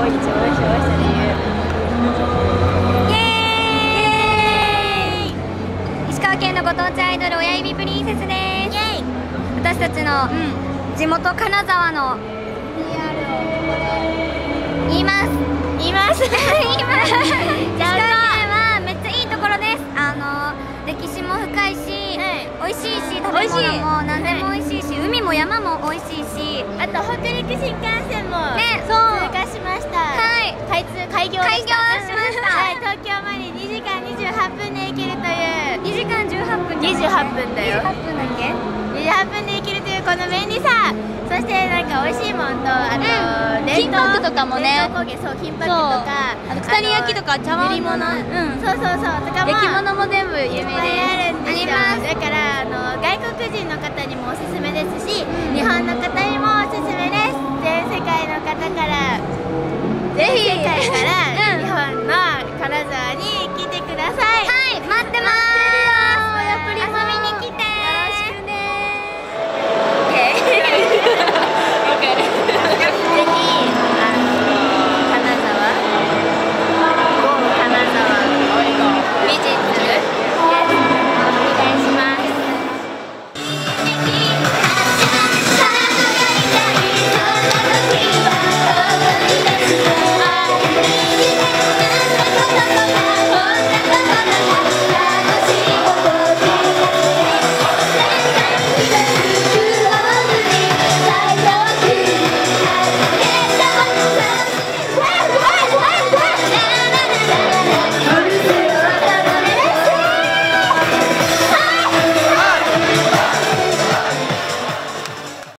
毎日応援してましたね。 イエーイ。石川県のご当地アイドル親指プリンセスです。私たちの地元金沢の PR をここで言います言います石川県はめっちゃいいところです。歴史も深いし、美味しいし、食べ物も何でも美味しいし、海も山も美味しいし、 あと北陸新幹線もね、 通過しました。 はい、 開業しました。 はい、 東京まで2時間28分で行けるという。 2時間18分 28分だよ。 28分だっけ 28分で行けるというこの便利さ。そしてなんか美味しいもんと、あと金箔とかもね、 冷凍焦げ、そう金箔とか、 あと九谷焼とか茶碗物、 そうそうそうとかも焼き物も全部有名です。 あるんですよ。だから外国人の方にもおすすめですし、日本の方にもおすすめです。全世界の方から、全世界から